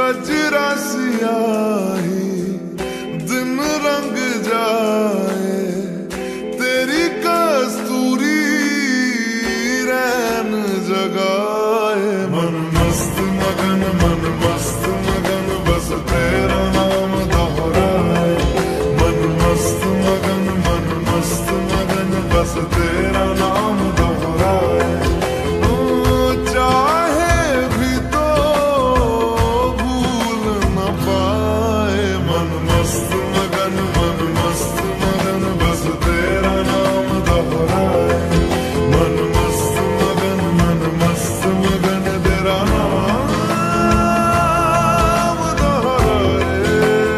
कजरा सियाही दिन रंग जाए, तेरी कस्तूरी रैन जगाए। मन मस्त मगन बस तेरा नाम दोहराए। मन मस्त मगन बस तेरा नाम दोहराए। चाहे भी तो भूल न पाए। मन मस्त मगन बस तेरा नाम दोहराए। मन मस्त मगन तेरा नाम दोहराए।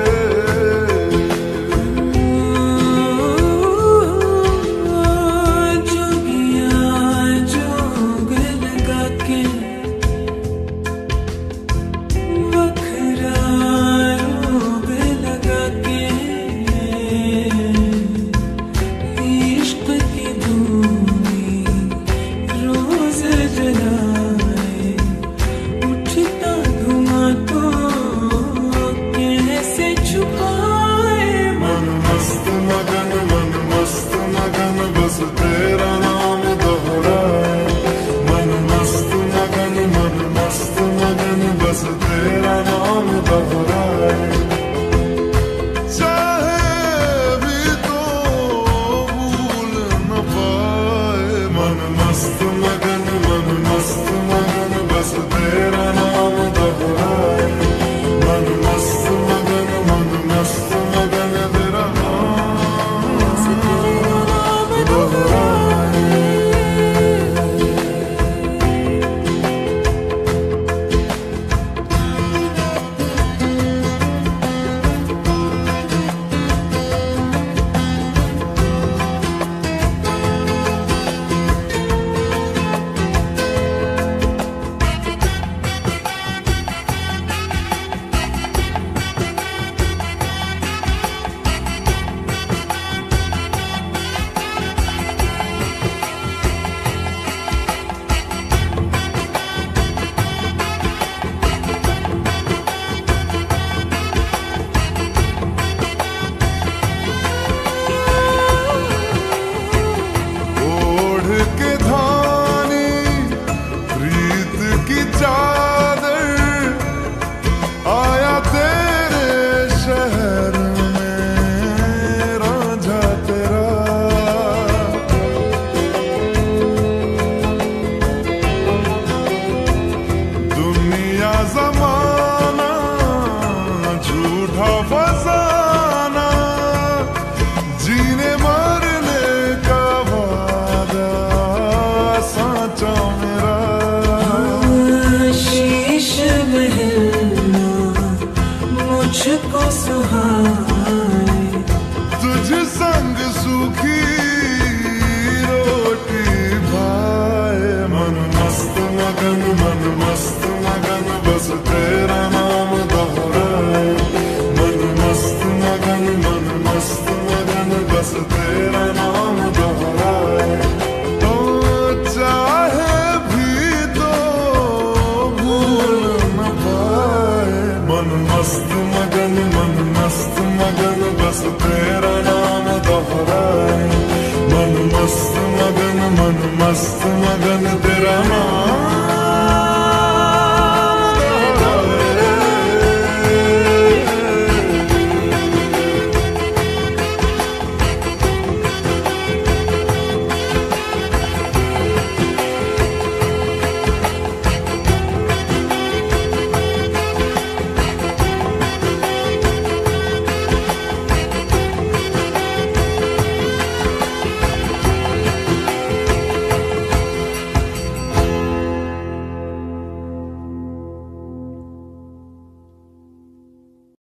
जोगिया जोग लगा के वखरा रोग लगा के इश्क की धूनी रोज जलाए। उठता धुआं तो कैसे छुपाए। मन मस्त मगन बस तेरा नाम दोहराए। मन मस्त मगन बस तेरा नाम दोहराए। चाहे भी तो भूल न पाए। मन मस्त मगन बस तेरा नाम दोहराए। मन मस्त मगन तेरा नाम दोहराए। ओढ़ के धानी प्रीत की चादर आया तेरे शहर में रांझा तेरा। दुनिया जमाना झूठा फसाना, जीने मरने का वादा साचा मेरा। शीश महलना मुझको सुहाए। तुझ संग सूखी रोटी भाए। मन मस्त मगन